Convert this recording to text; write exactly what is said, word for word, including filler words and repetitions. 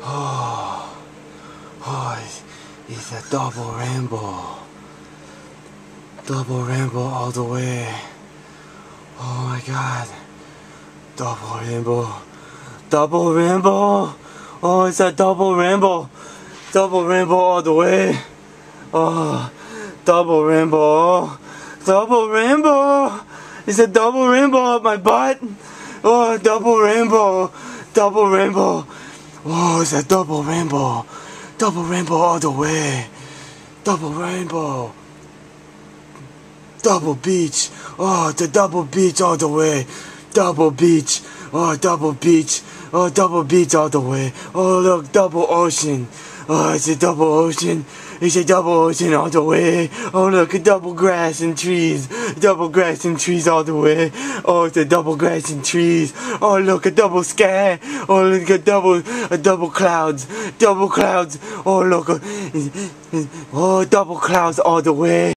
Oh, oh, it's, it's a double rainbow. Double rainbow all the way. Oh my god. Double rainbow. Double rainbow. Oh, it's a double rainbow. Double rainbow all the way. Oh, double rainbow. Double rainbow. It's a double rainbow up my butt. Oh, double rainbow. Double rainbow. Oh, it's a double rainbow. Double rainbow all the way. Double rainbow. Double beach. Oh, the double beach all the way. Double beach. Oh, double beach. Oh, double beach all the way. Oh, look, double ocean. Oh, it's a double ocean. It's a double ocean all the way. Oh, look, a double grass and trees. Double grass and trees all the way. Oh, it's a double grass and trees. Oh, look, a double sky. Oh, look, a double, a double clouds. Double clouds. Oh, look. Oh, double clouds all the way.